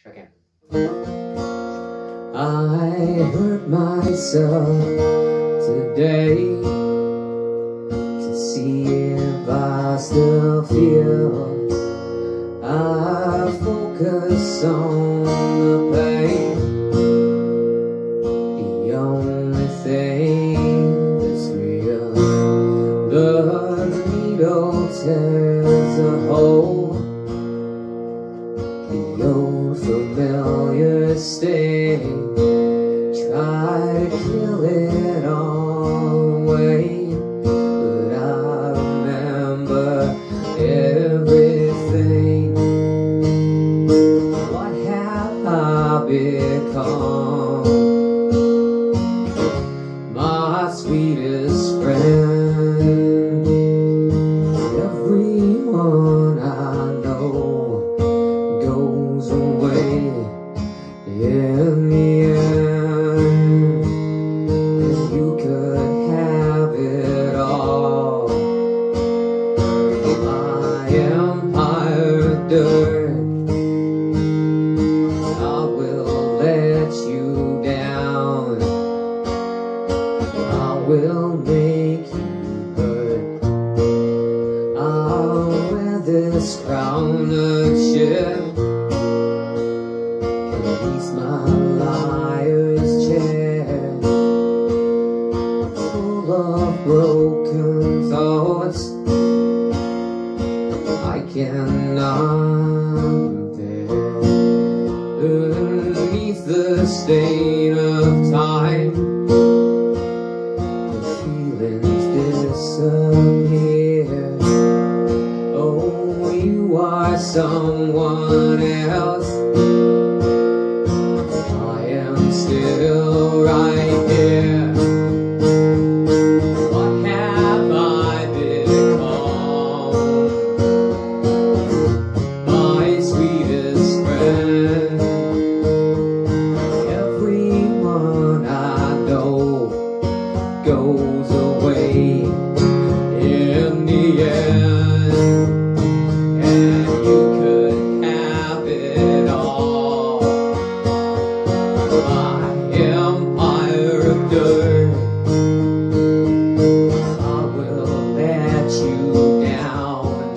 Okay. I hurt myself today to see if I still feel. I focus on the pain, the only thing that's real. The needle tears a hole, the old familiar sting. Try to kill it all away, but I remember everything. What have I become? My sweetest friend. Everyone I know goes away in the end, and you could have it all. My empire of dirt, I will let you down. I will make you hurt. I'll wear this crown of shit, beneath my liar's chair, full of broken thoughts I cannot bear. Beneath the stain of time, the feelings disappear. Oh, you are someone else. I am still right here. What have I become? My sweetest friend. Everyone I know goes away in the end, and you could have it all. My empire of dirt, I will let you down.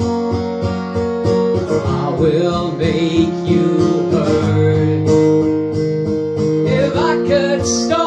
I will make you hurt. If I could stop